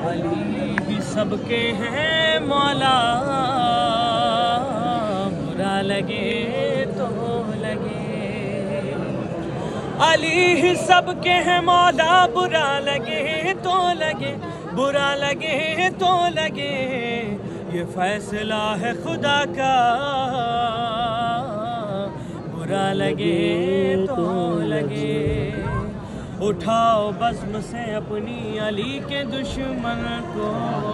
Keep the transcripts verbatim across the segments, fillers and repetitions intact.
अली भी सबके हैं मौला, बुरा लगे तो लगे। अली ही सबके हैं मौला, बुरा लगे तो लगे, बुरा लगे तो लगे। ये फैसला है खुदा का, बुरा लगे तो लगे। उठाओ बज़्म से अपनी अली के दुश्मन को,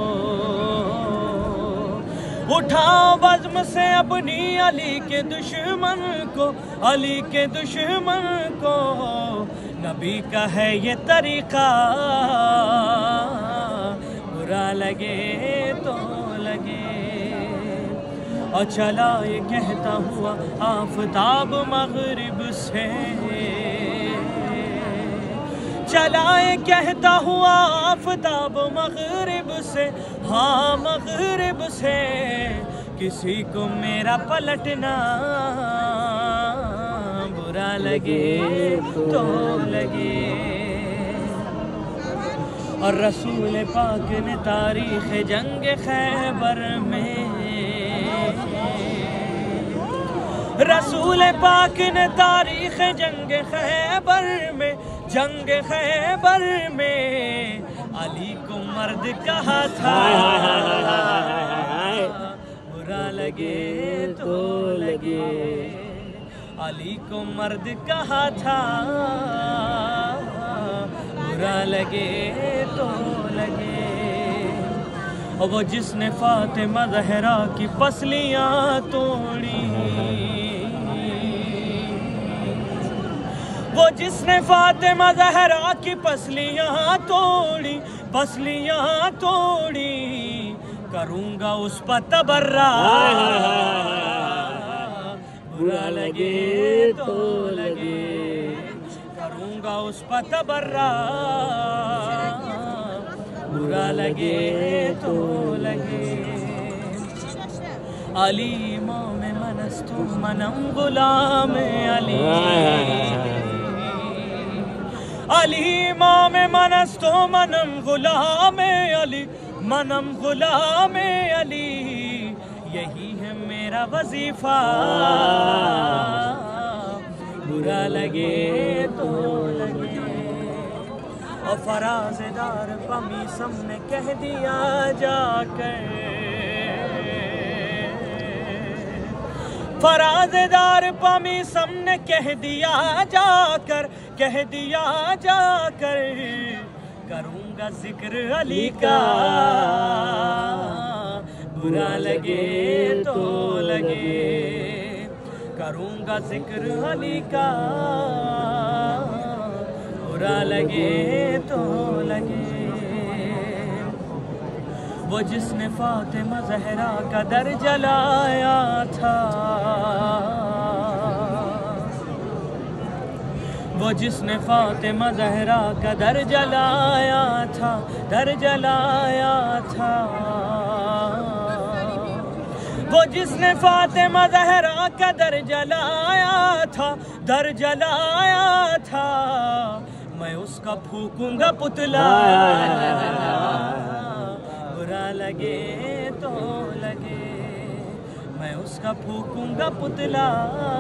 उठाओ बज़्म से अपनी अली के दुश्मन को, अली के दुश्मन को। नबी का है ये तरीका, बुरा लगे तो लगे। और चला ये कहता हुआ आफ़ताब मग़रिब से, चलाए कहता हुआ आफ़ताब मग़रिब से, हाँ मग़रिब से। किसी को मेरा पलटना बुरा लगे तो लगे। और रसूल पाक ने तारीख़ जंग खैबर में, रसूल पाक ने तारीख़ जंग खैबर में, जंग खैबर में अली को मर्द कहा था, बुरा लगे तो लगे। अली को मर्द कहा था, बुरा लगे तो लगे। और वो जिसने फातिमा ज़हरा की पसलियाँ तोड़ी, वो जिसने फातिमा ज़हरा की पसलियाँ तोड़ी, पसलियाँ तोड़ी। करूँगा उस पर तबर्रा, बुरा लगे तो लगे। करूँगा उस पर तबर्रा, बुरा लगे तो लगे। अली इमाम मनस्तु मनम गुलाम अली, अली इमाम मनस्तो मनम गुलाम अली, मनम गुलाम अली। यही है मेरा वजीफा, बुरा लगे तो लगे। और फराज़दार पमी सबने कह दिया जाकर, फराज़दार पमी सबने कह दिया जाकर, कह दिया जाकर। करूँगा जिक्र अली का, बुरा लगे तो लगे। करूँगा जिक्र अली का, बुरा लगे तो लगे। वो जिसने फातिमा ज़हरा का दर जलाया था, वो जिसने फातिमा ज़हरा का दर जलाया था, दर जलाया था। वो जिसने फातिमा ज़हरा का दर जलाया था, दर जलाया था। मैं उसका फूकूंगा पुतला, बुरा लगे तो लगे। मैं उसका फूकूंगा पुतला,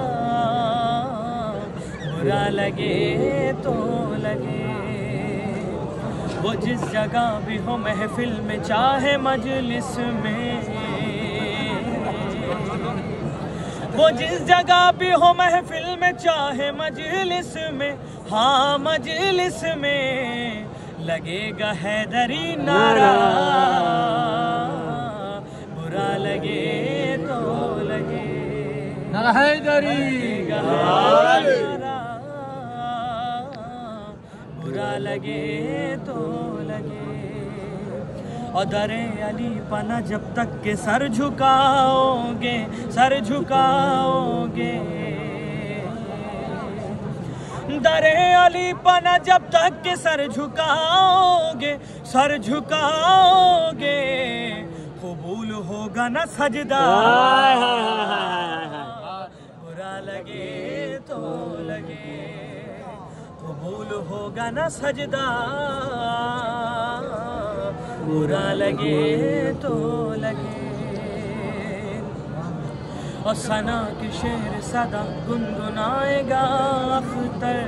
बुरा लगे तो लगे। वो जिस जगह भी हो महफिल में चाहे मजलिस में, वो जिस जगह भी हो महफिल में चाहे मजलिस में, हाँ मजलिस में लगेगा हैदरी नारा, बुरा लगे तो लगे। नारा हैदरी, बुरा लगे तो लगे। और दरे अली पना जब तक के सर झुकाओगे, सर झुकाओगे। दरे अली पना जब तक के सर झुकाओगे, सर झुकाओगे। कबूल होगा न सजदा, बुरा लगे तो लगे। कबूल होगा न सजदा, बुरा लगे तो लगे। और सना के शेर सदा गुनगुनाएगा अख्तर,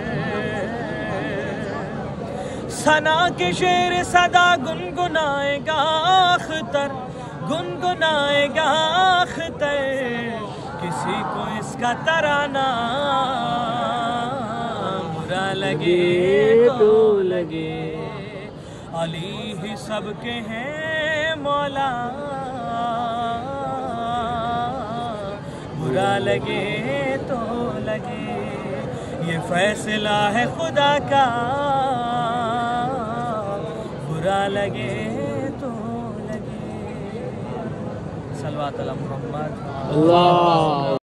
सना के शेर सदा गुनगुनाएगा अख्तर, गुनगुनाएगा अख्तर। किसी को इसका तराना बुरा लगे तो लगे। अली ही सबके हैं मौला, बुरा लगे तो लगे। ये फैसला है खुदा का, बुरा लगे तो लगे। सल्लल्लाहु अलैहि मोहम्मद।